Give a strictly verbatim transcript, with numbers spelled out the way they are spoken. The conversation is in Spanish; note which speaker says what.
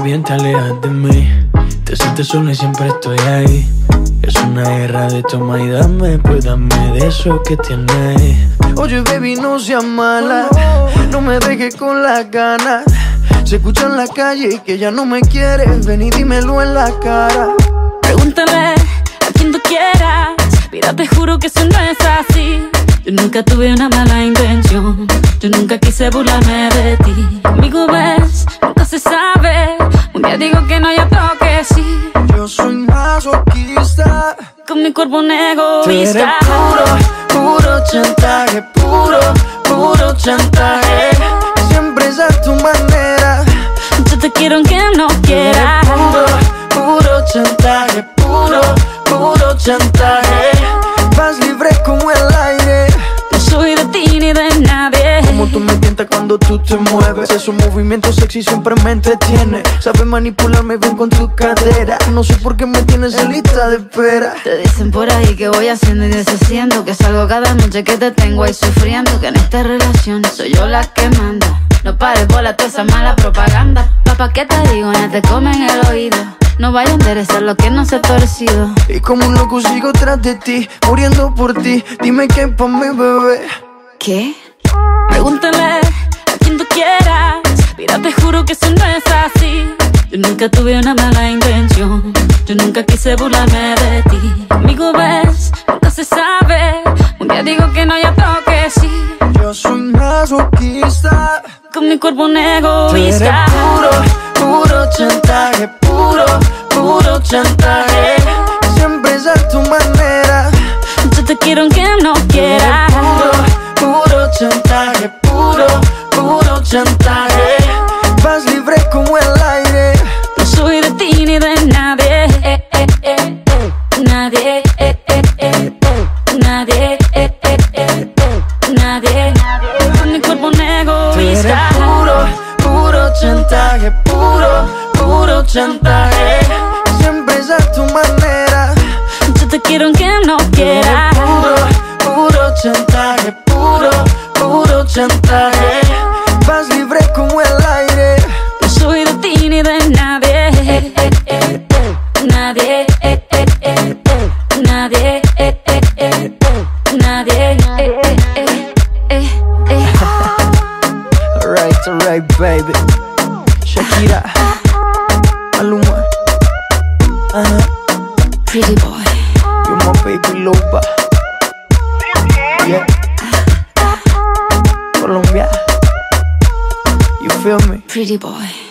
Speaker 1: bien te alejas de mí. Te sientes sola y siempre estoy ahí. Es una guerra de toma y dame, pues dame de eso que tienes. Oye, baby, no seas mala, no me dejes con las ganas. Se escucha en la calle que ya no me quieres. Ven y dímelo en la cara.
Speaker 2: Pregúntale a quien tú quieras. Mira, te juro que eso no es así. Yo nunca tuve una mala intención. Yo nunca quise burlarme de ti. Conmigo ves, nunca se sabe. Un día digo que no, y otro que sí.
Speaker 1: Yo soy masoquista.
Speaker 2: Con mi cuerpo un egoísta.
Speaker 1: Tú eres puro, puro chantaje. Puro, puro chantaje. Siempre es a tu manera.
Speaker 2: Yo te quiero aunque no quieras.
Speaker 1: Puro, puro chantaje. Puro, puro chantaje. Vas libre como el aire.
Speaker 2: No soy de ti ni de nadie.
Speaker 1: Como tú me tientas cuando tú te mueves. Esos movimientos sexy siempre me entretiene. Sabes manipularme bien con tu cadera. No sé por qué me tienes en lista de espera.
Speaker 2: Te dicen por ahí que voy haciendo y deshaciendo, que salgo cada noche que te tengo ahí sufriendo, que en esta relación soy yo la que manda. No pares bola toda esa mala propaganda. Papá, ¿qué te digo? No te comen el oído. No vaya a enderezar lo que no se ha torcido.
Speaker 1: Y como un loco sigo tras de ti, muriendo por ti. Dime qué pa' mi bebé.
Speaker 2: ¿Qué? Pregúntale a quien tú quieras. Mira, te juro que eso no es así. Yo nunca tuve una mala intención. Yo nunca quise burlarme de ti. Conmigo ves, nunca se sabe. Un día digo que no, y otro que sí.
Speaker 1: Yo soy masoquista.
Speaker 2: Con mi cuerpo un
Speaker 1: Tú eres
Speaker 2: egoísta.
Speaker 1: puro, puro chantaje. Puro, puro chantaje. Siempre es a tu manera.
Speaker 2: Yo te quiero aunque no
Speaker 1: Tú eres
Speaker 2: quieras.
Speaker 1: puro, puro chantaje. Puro, puro chantaje. Vas libre como el aire.
Speaker 2: No soy de ti ni de nadie. Eh, eh, eh, eh. Nadie. Eh, eh, eh, eh. Nadie. Eh, eh, eh, eh. Nadie. Con mi cuerpo un
Speaker 1: Tú eres
Speaker 2: egoísta.
Speaker 1: puro, puro chantaje. Puro, puro chantaje. Siempre es a tu manera.
Speaker 2: Yo te quiero aunque no quieras.
Speaker 1: Puro, puro chantaje. Puro, puro chantaje. Vas libre como el aire.
Speaker 2: No soy de ti ni de nadie. Eh, eh, eh, eh. Nadie. Eh, eh, eh, eh. Nadie. Eh, eh, eh, eh. Nadie. Eh, eh, eh, eh, eh.
Speaker 1: Alright, alright, baby. Shakira, Maluma, uh-huh.
Speaker 2: Pretty boy.
Speaker 1: You're my baby loba. Yeah. Colombia. You feel me?
Speaker 2: Pretty boy.